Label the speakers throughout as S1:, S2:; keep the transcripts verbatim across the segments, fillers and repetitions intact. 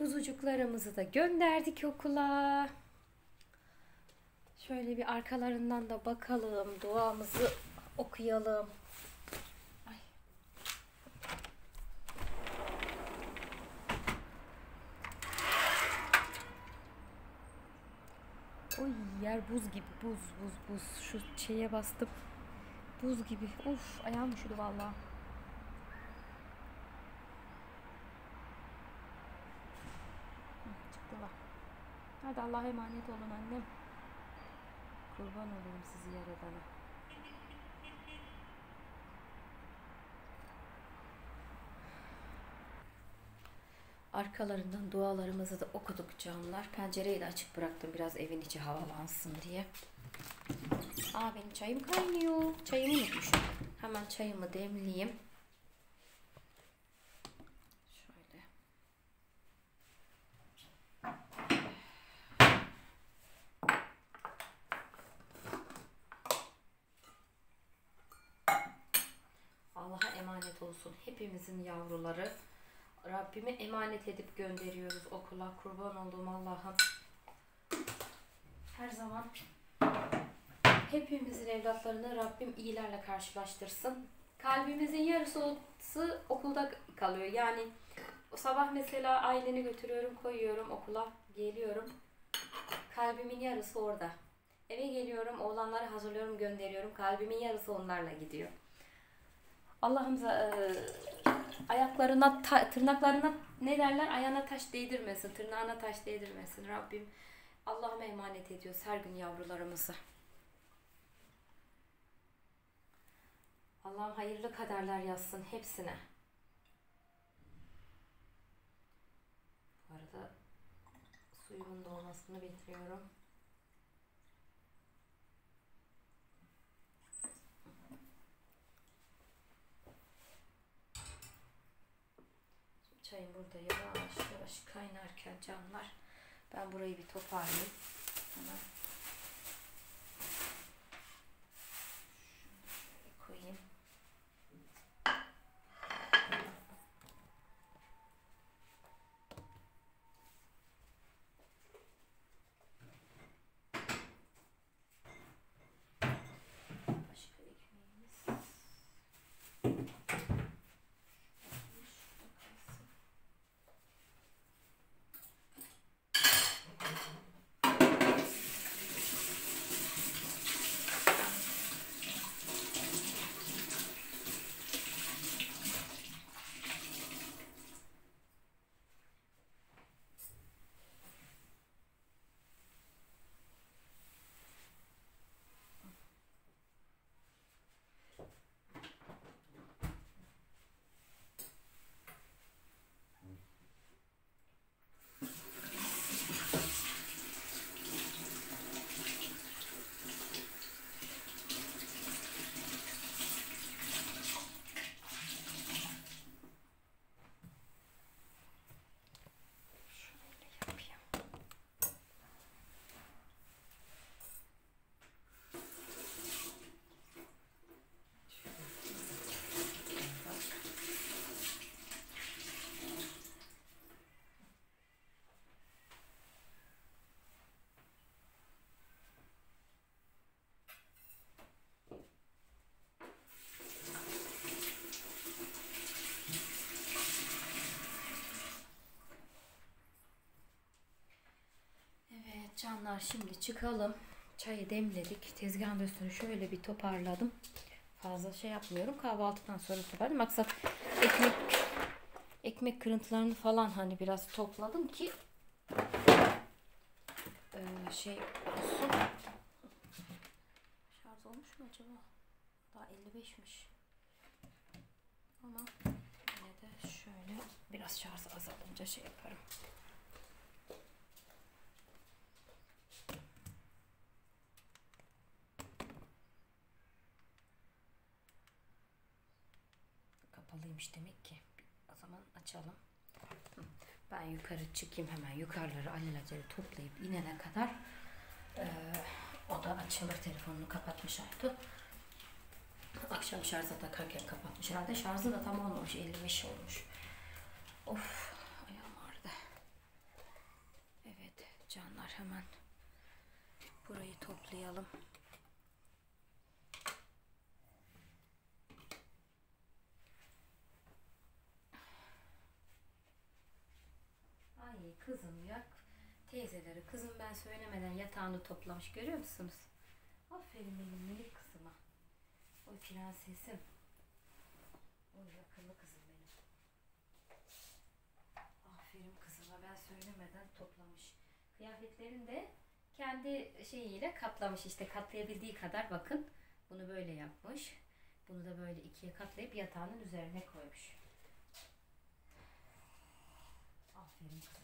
S1: Kuzucuklarımızı da gönderdik okula. Şöyle bir arkalarından da bakalım. Duamızı okuyalım. Ay. Oy, yer buz gibi. Buz buz buz. Şu şeye bastım. Buz gibi. Of, ayağım üşüdü vallahi. Çıktılar. Hadi Allah'a emanet olun annem. Kurban olurum sizi yaradana. Arkalarından dualarımızı da okuduk canlar. Pencereyi de açık bıraktım biraz evin içi havalansın diye. Aa, benim çayım kaynıyor. Çayımı unutmuşum. Hemen çayımı demleyeyim. Şöyle. Allah'a emanet olsun hepimizin yavruları. Rabbime emanet edip gönderiyoruz okula. Kurban olduğum Allah'ım. Her zaman hepimizin evlatlarını Rabbim iyilerle karşılaştırsın. Kalbimizin yarısı okulda kalıyor. Yani o sabah mesela aileni götürüyorum, koyuyorum okula, geliyorum. Kalbimin yarısı orada. Eve geliyorum, oğlanları hazırlıyorum, gönderiyorum. Kalbimin yarısı onlarla gidiyor. Allah'ımıza e, ayaklarına, ta, tırnaklarına ne derler? Ayağına taş değdirmesin, tırnağına taş değdirmesin. Rabbim Allah'ıma emanet ediyoruz her gün yavrularımızı. Allah'ım hayırlı kaderler yazsın hepsine. Bu arada suyumun dolmasını bekliyorum. Çayım burada yavaş yavaş kaynarken canlar, ben burayı bir toparlayayım. Hemen şöyle koyayım. Başka ekmeğimiz. Canlar, şimdi çıkalım. Çayı demledik. Tezgahın üstünü şöyle bir toparladım. Fazla şey yapmıyorum. Kahvaltıdan sonra toparladım. Maksat ekmek ekmek kırıntılarını falan hani biraz topladım ki e, şey olsun. Şarj olmuş mu acaba? Daha elli beşmiş. Ama yine de şöyle biraz şarj azalınca şey yaparım. Kapalıymış demek ki. O zaman açalım. Ben yukarı çıkayım, hemen yukarıları alelacele toplayıp inene kadar e, o da açılır. Telefonunu kapatmış Aytu. Akşam şarja takarken kapatmış herhalde. Şarjı da tam olmamış. elli beş olmuş. Of, ayağım ağrıdı. hemen burayı toplayalım. Ay kızım ya. Teyzeleri kızım ben söylemeden yatağını toplamış, görüyor musunuz? Aferin benim minik kızıma. Oy prensesim. Oy akıllı kızım benim. Aferin kızıma, ben söylemeden toplamış. Kıyafetlerini de kendi şeyiyle katlamış, işte katlayabildiği kadar. Bakın bunu böyle yapmış. Bunu da böyle ikiye katlayıp yatağının üzerine koymuş. Aferin kızıma.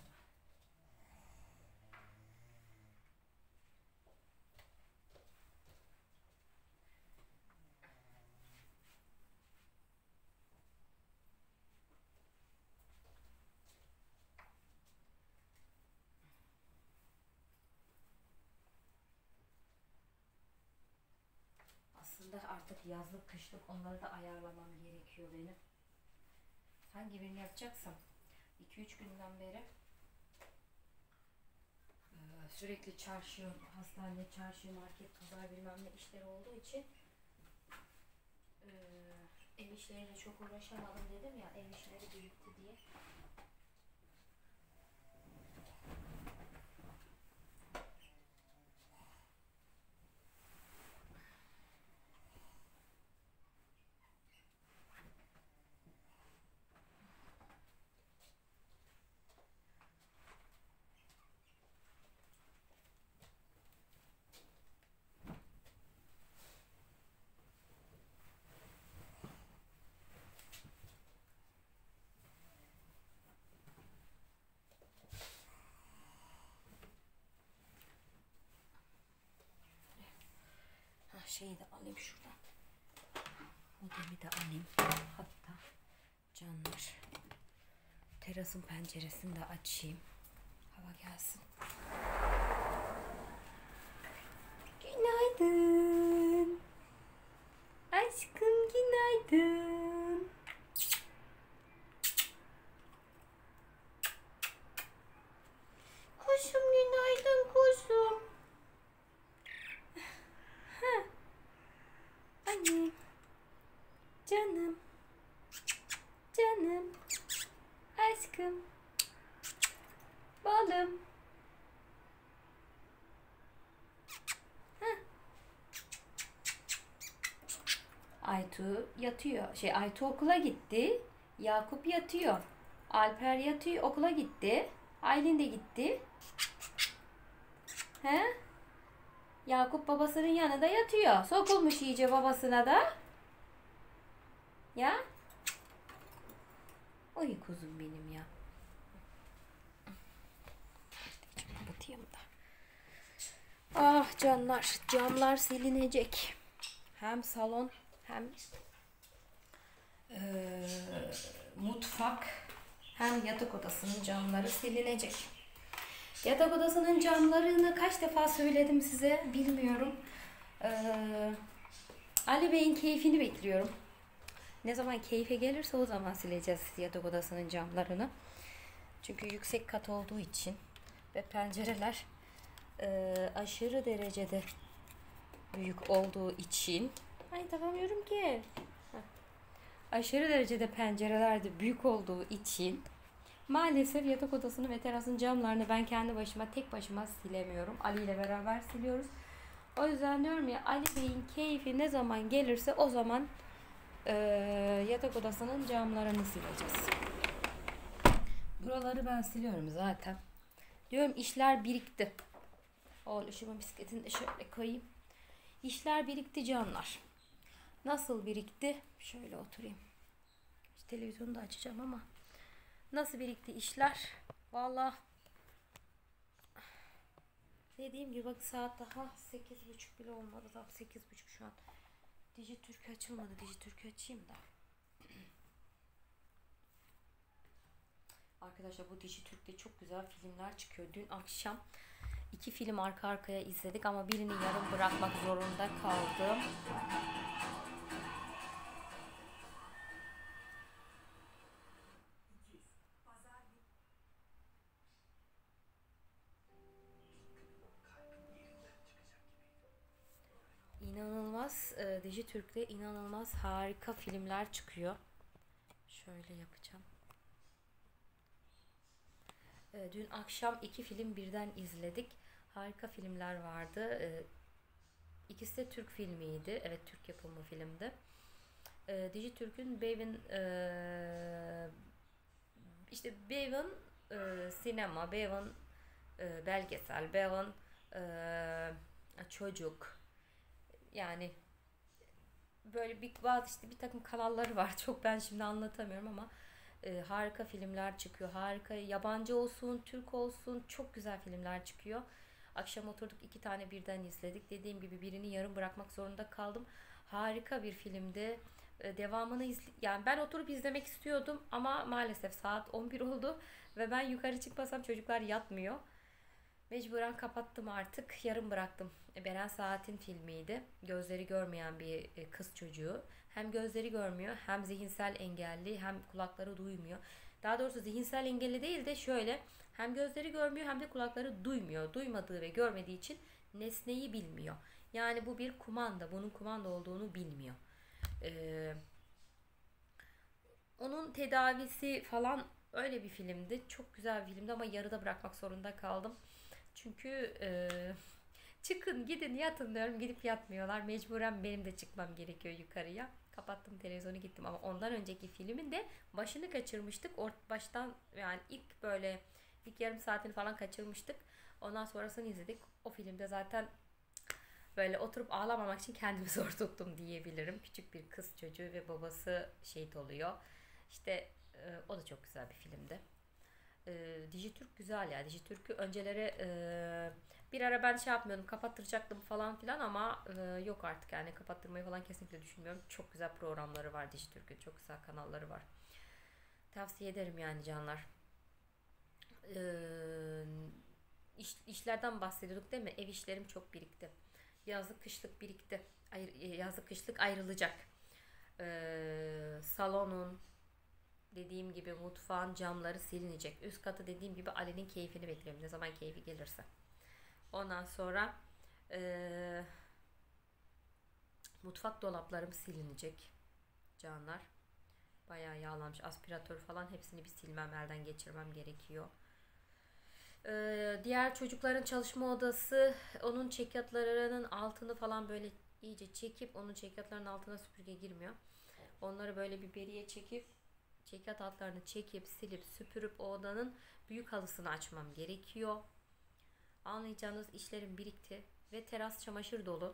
S1: Aslında artık yazlık kışlık onları da ayarlamam gerekiyor benim. Hangi birini yapacaksam iki üç günden beri sürekli çarşı, hastane, çarşı, market, pazar bilmem ne işleri olduğu için ev işleriyle çok uğraşamadım dedim ya, ev işleri birikti diye. Şeyi de alayım şuradan. Modemi de alayım. Hatta canlar, terasın penceresini de açayım. Hava gelsin. Günaydın. Aşkım günaydın. Kuşum günaydın kuşum. Anne. Canım. Canım. Aşkım. Balım. Heh. Aytu yatıyor. Şey Aytu okula gitti. Yakup yatıyor. Alper yatıyor. Okula gitti. Aylin de gitti. He? Yakup babasının yanında yatıyor. Sokulmuş iyice babasına da. Ya? Oy kuzum benim ya. Kapatayım da. Ah canlar, camlar silinecek. Hem salon hem e, mutfak hem yatak odasının camları silinecek. Yatak odasının camlarını kaç defa söyledim size bilmiyorum. Ee, Ali Bey'in keyfini bekliyorum. Ne zaman keyfe gelirse o zaman sileceğiz yatak odasının camlarını. Çünkü yüksek kat olduğu için ve pencereler e, aşırı derecede büyük olduğu için. Ay takamıyorum ki. Heh. Aşırı derecede pencereler de büyük olduğu için maalesef yatak odasını ve terasın camlarını ben kendi başıma, tek başıma silemiyorum. Ali ile beraber siliyoruz. O yüzden diyorum ya, Ali Bey'in keyfi ne zaman gelirse o zaman e, yatak odasının camlarını sileceğiz. Buraları ben siliyorum zaten. Diyorum işler birikti. Oğluşumun bisikletini de şöyle koyayım. İşler birikti canlar. Nasıl birikti? Şöyle oturayım. İşte televizyonu da açacağım ama nasıl birikti işler? Vallahi dediğim gibi bak, saat daha sekiz buçuk bile olmadı. Tam sekiz buçuk şu an. Dijitürk açılmadı. Dijitürk açayım da. Arkadaşlar bu Dijitürk'te çok güzel filmler çıkıyor. Dün akşam iki film arka arkaya izledik ama birini yarım bırakmak zorunda kaldım. inanılmaz e, Dijitürk'te inanılmaz harika filmler çıkıyor. Şöyle yapacağım. E, dün akşam iki film birden izledik. Harika filmler vardı. E, ikisi de Türk filmiydi. Evet, Türk yapımı filmdi. E, Dijitürk'ün Bevin e, işte Bevin e, sinema, Bevin e, belgesel, Bevin e, çocuk, yani böyle bir bazı işte bir takım kanalları var. Çok ben şimdi anlatamıyorum ama e, harika filmler çıkıyor. Harika, yabancı olsun, Türk olsun, çok güzel filmler çıkıyor. Akşam oturduk, iki tane birden izledik. Dediğim gibi birini yarım bırakmak zorunda kaldım. Harika bir filmdi. E, devamını izle yani ben oturup izlemek istiyordum ama maalesef saat on bir oldu ve ben yukarı çıkmasam çocuklar yatmıyor. Mecburen kapattım artık. Yarım bıraktım. E, Beren Saat'in filmiydi. Gözleri görmeyen bir e, kız çocuğu. Hem gözleri görmüyor, hem zihinsel engelli, hem kulakları duymuyor. Daha doğrusu zihinsel engelli değil de şöyle, hem gözleri görmüyor hem de kulakları duymuyor. Duymadığı ve görmediği için nesneyi bilmiyor. Yani bu bir kumanda. Bunun kumanda olduğunu bilmiyor. Ee, Onun tedavisi falan öyle bir filmdi. Çok güzel bir filmdi ama yarıda bırakmak zorunda kaldım. Çünkü e, çıkın gidin yatın diyorum, gidip yatmıyorlar. Mecburen benim de çıkmam gerekiyor yukarıya. Kapattım televizyonu, gittim ama ondan önceki filmin de başını kaçırmıştık. Ort baştan yani ilk böyle ilk yarım saatini falan kaçırmıştık. Ondan sonrasını izledik. O filmde zaten böyle oturup ağlamamak için kendimi zor tuttum diyebilirim. Küçük bir kız çocuğu ve babası şehit oluyor. İşte e, o da çok güzel bir filmdi. E, Dijitürk güzel ya. Dijitürk'ü önceleri e, bir ara ben şey yapmıyordum, kapattıracaktım falan filan ama e, yok artık, yani kapattırmayı falan kesinlikle düşünmüyorum. Çok güzel programları var Dijitürk'ün. Çok güzel kanalları var. Tavsiye ederim yani canlar. E, iş, işlerden bahsediyorduk değil mi? Ev işlerim çok birikti. Yazlık kışlık birikti. Ayr, yazlık kışlık ayrılacak. E, salonun, dediğim gibi mutfağın camları silinecek. Üst katı dediğim gibi Ali'nin keyfini bekliyorum. Ne zaman keyfi gelirse. Ondan sonra eee, mutfak dolaplarım silinecek. Canlar. Bayağı yağlanmış. Aspiratör falan hepsini bir silmem, elden geçirmem gerekiyor. Eee, diğer çocukların çalışma odası, onun çekyatlarının altını falan böyle iyice çekip, onun çekyatlarının altına süpürge girmiyor. Onları böyle bir beriye çekip, çekyat altlarını çekip silip süpürüp o odanın büyük halısını açmam gerekiyor. Anlayacağınız işlerim birikti ve teras çamaşır dolu.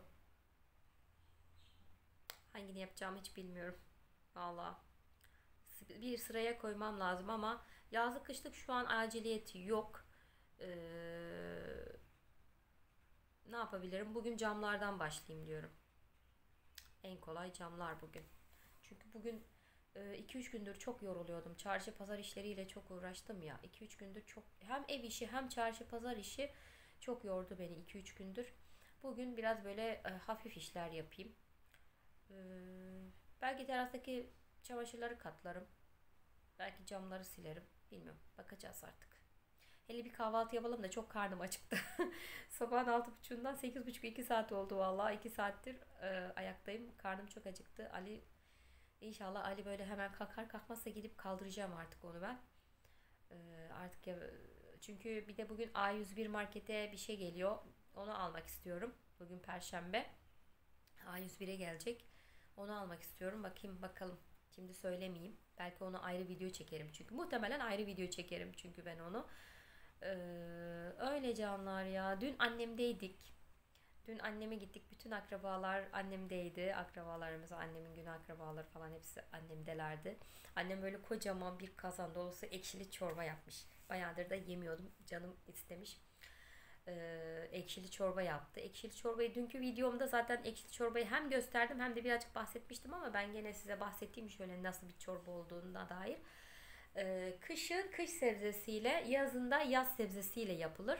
S1: Hangini yapacağımı hiç bilmiyorum. Valla bir sıraya koymam lazım ama yazlık kışlık şu an aciliyeti yok. Ee, ne yapabilirim? Bugün camlardan başlayayım diyorum. En kolay camlar bugün. Çünkü bugün iki üç gündür çok yoruluyordum. Çarşı pazar işleriyle çok uğraştım ya. iki üç gündür çok, hem ev işi hem çarşı pazar işi çok yordu beni iki üç gündür. Bugün biraz böyle e, hafif işler yapayım. Ee, belki terastaki çamaşırları katlarım. Belki camları silerim. Bilmiyorum. Bakacağız artık. Hele bir kahvaltı yapalım da çok karnım acıktı. Sabahın altı buçuğundan sekiz buçuk, iki saat oldu vallahi. iki saattir e, ayaktayım. Karnım çok acıktı. Ali İnşallah Ali böyle hemen kalkar, kalkmazsa gidip kaldıracağım artık onu ben. Ee, artık ya, çünkü bir de bugün A yüz bir markete bir şey geliyor. Onu almak istiyorum. Bugün Perşembe. A yüz bire gelecek. Onu almak istiyorum. Bakayım bakalım. Şimdi söylemeyeyim. Belki onu ayrı video çekerim. Çünkü muhtemelen ayrı video çekerim. Çünkü ben onu. Ee, öyle canlar ya. Dün annemdeydik. Dün anneme gittik. Bütün akrabalar annemdeydi. Akrabalarımız, annemin günü akrabaları falan hepsi annemdelerdi. Annem böyle kocaman bir kazan dolusu ekşili çorba yapmış. Bayağıdır da yemiyordum. Canım istemiş. Ee, ekşili çorba yaptı. Ekşili çorbayı dünkü videomda zaten ekşili çorbayı hem gösterdim hem de birazcık bahsetmiştim ama ben gene size bahsettiğim şöyle nasıl bir çorba olduğuna dair. Ee, kışın kış sebzesiyle, yazında yaz sebzesiyle yapılır.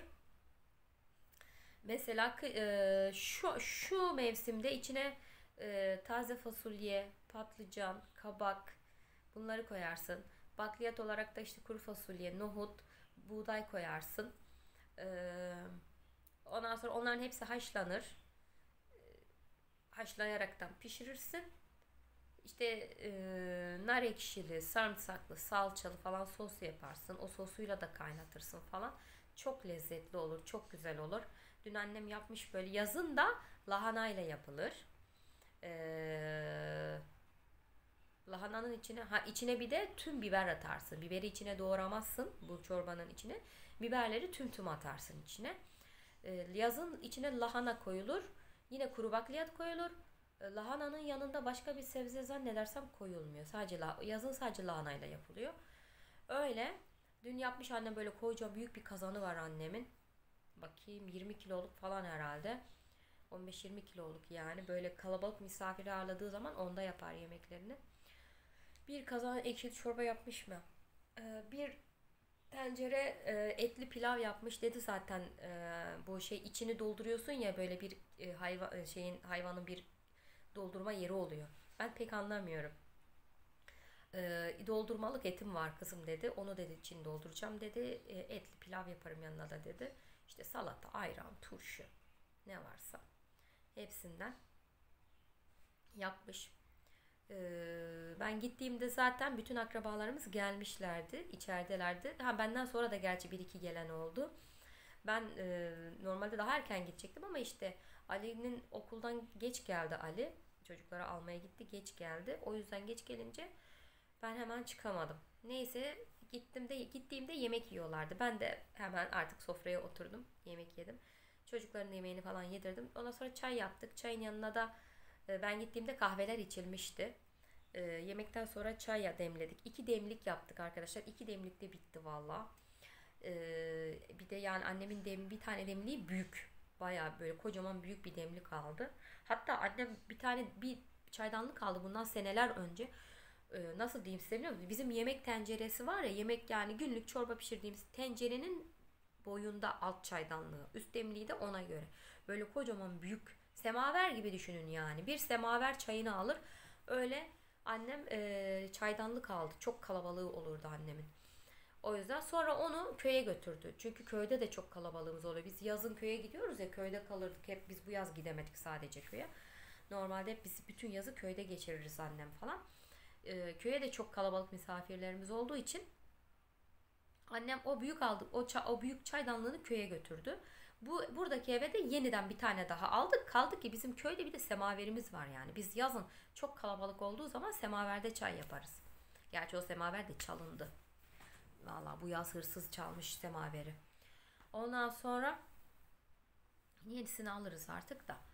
S1: Mesela e, şu şu mevsimde içine e, taze fasulye, patlıcan, kabak, bunları koyarsın. Bakliyat olarak da işte kuru fasulye, nohut, buğday koyarsın. E, ondan sonra onların hepsi haşlanır. haşlayaraktan pişirirsin. İşte e, nar ekşili, sarımsaklı, salçalı falan sos yaparsın. O sosuyla da kaynatırsın falan. Çok lezzetli olur, çok güzel olur. Dün annem yapmış böyle. Yazın da lahanayla yapılır. Eee Lahananın içine ha içine bir de tüm biber atarsın. Biberi içine doğramazsın bu çorbanın içine. Biberleri tüm tüm atarsın içine. Ee, yazın içine lahana koyulur. Yine kuru bakliyat koyulur. Ee, lahananın yanında başka bir sebze zannedersem koyulmuyor. Sadece yazın sadece lahanayla yapılıyor. Öyle. Dün yapmış annem böyle koca büyük bir kazanı var annemin. Bakayım yirmi kiloluk falan herhalde. on beş yirmi kiloluk yani. Böyle kalabalık misafir ağırladığı zaman onda yapar yemeklerini. Bir kazan ekşili çorba yapmış mı? Ee, bir tencere e, etli pilav yapmış dedi zaten. E, bu şey içini dolduruyorsun ya böyle bir e, hayvan şeyin hayvanın bir doldurma yeri oluyor. Ben pek anlamıyorum. E, doldurmalık etim var kızım dedi. Onu dedi için dolduracağım dedi. E, etli pilav yaparım yanına da dedi. İşte salata, ayran, turşu ne varsa hepsinden yapmış. Ee, ben gittiğimde zaten bütün akrabalarımız gelmişlerdi, içeridelerdi. Ha benden sonra da gerçi bir iki gelen oldu. Ben e, normalde daha erken gidecektim ama işte Ali'nin okuldan geç geldi Ali. Çocukları almaya gitti, geç geldi. O yüzden geç gelince ben hemen çıkamadım. Neyse gittim de gittiğimde yemek yiyorlardı. Ben de hemen artık sofraya oturdum, yemek yedim. Çocukların yemeğini falan yedirdim. Ondan sonra çay yaptık. Çayın yanına da e, ben gittiğimde kahveler içilmişti. E, yemekten sonra çay demledik. İki demlik yaptık arkadaşlar. İki demlik de bitti valla. E, bir de yani annemin dem bir tane demliği büyük. Baya böyle kocaman büyük bir demlik aldı. Hatta annem bir tane bir çaydanlık aldı bundan seneler önce. E, nasıl diyeyim size biliyor musunuz? Bizim yemek tenceresi var ya, yemek yani günlük çorba pişirdiğimiz tencerenin boyunda alt çaydanlığı. Üst demliği de ona göre. Böyle kocaman büyük semaver gibi düşünün yani. Bir semaver çayını alır. Öyle annem e, çaydanlık aldı. Çok kalabalığı olurdu annemin. O yüzden sonra onu köye götürdü. Çünkü köyde de çok kalabalığımız oluyor. Biz yazın köye gidiyoruz ya, köyde kalırdık. Hep biz bu yaz gidemedik sadece köye. Normalde hep biz bütün yazı köyde geçiririz annem falan. E, köye de çok kalabalık misafirlerimiz olduğu için annem o büyük aldı, o, ça- o büyük çaydanlığını köye götürdü. Bu buradaki eve de yeniden bir tane daha aldık. Kaldı ki bizim köyde bir de semaverimiz var yani. Biz yazın çok kalabalık olduğu zaman semaverde çay yaparız. Gerçi o semaver de çalındı. Valla bu yaz hırsız çalmış semaveri. Ondan sonra yenisini alırız artık da.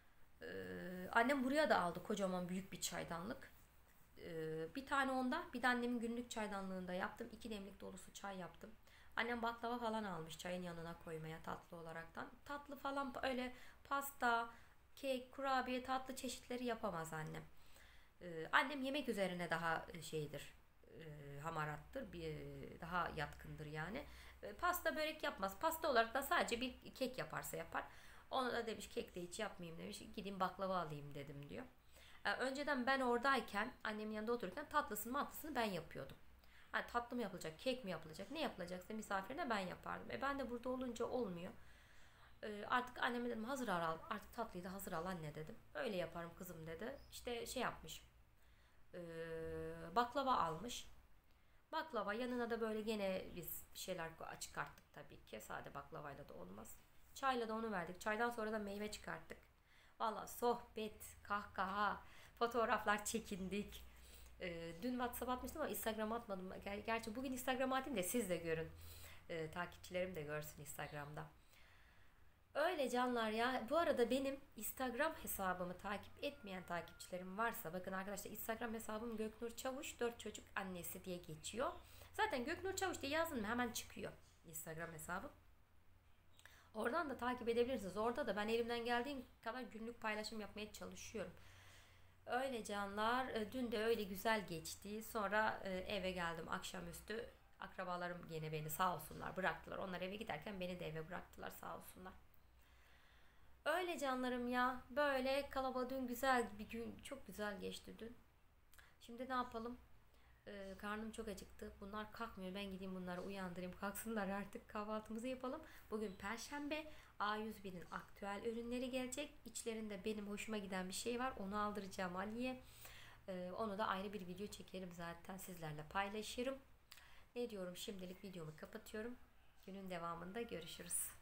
S1: Ee, annem buraya da aldı kocaman büyük bir çaydanlık. Ee, bir tane onda, bir de annemin günlük çaydanlığında yaptım. İki demlik dolusu çay yaptım. Annem baklava falan almış çayın yanına koymaya tatlı olaraktan. Tatlı falan öyle pasta, kek, kurabiye, tatlı çeşitleri yapamaz annem. Ee, annem yemek üzerine daha şeydir, e, hamarattır, bir daha yatkındır yani. E, pasta börek yapmaz. Pasta olarak da sadece bir kek yaparsa yapar. Ona da demiş kek de hiç yapmayayım demiş. Gideyim baklava alayım dedim diyor. E, önceden ben oradayken annemin yanında otururken tatlısını matlısını ben yapıyordum. Yani tatlı mı yapılacak, kek mi yapılacak, ne yapılacaksa misafirine ben yapardım. E ben de burada olunca olmuyor. E, artık anneme dedim hazır al, artık tatlıyı da hazır al anne dedim. Öyle yaparım kızım dedi. İşte şey yapmış, e, baklava almış. Baklava yanına da böyle gene biz bir şeyler çıkarttık tabii ki. Sade baklavayla da olmaz. Çayla da onu verdik. Çaydan sonra da meyve çıkarttık. Valla sohbet, kahkaha, fotoğraflar çekindik. Ee, dün WhatsApp atmıştım ama Instagram atmadım. Ger- Gerçi bugün Instagram atayım da siz de görün. Ee, takipçilerim de görsün Instagram'da. Öyle canlar ya. Bu arada benim Instagram hesabımı takip etmeyen takipçilerim varsa bakın arkadaşlar, Instagram hesabım Göknur Çavuş dört çocuk annesi diye geçiyor. Zaten Göknur Çavuş diye yazdın mı hemen çıkıyor Instagram hesabım. Oradan da takip edebilirsiniz. Orada da ben elimden geldiğim kadar günlük paylaşım yapmaya çalışıyorum. Öyle canlar. E, Dün de öyle güzel geçti. Sonra e, eve geldim akşamüstü. Akrabalarım gene beni sağ olsunlar bıraktılar. Onlar eve giderken beni de eve bıraktılar sağ olsunlar. Öyle canlarım ya. Böyle kalabalık, dün güzel bir gün. Çok güzel geçti dün. Şimdi ne yapalım? Ee, karnım çok acıktı. Bunlar kalkmıyor. Ben gideyim bunları uyandırayım. Kalksınlar artık, kahvaltımızı yapalım. Bugün Perşembe. A yüz bir'in aktüel ürünleri gelecek. İçlerinde benim hoşuma giden bir şey var. Onu aldıracağım Ali'ye. Ee, onu da ayrı bir video çekerim zaten. Sizlerle paylaşırım. Ne diyorum, şimdilik videomu kapatıyorum. Günün devamında görüşürüz.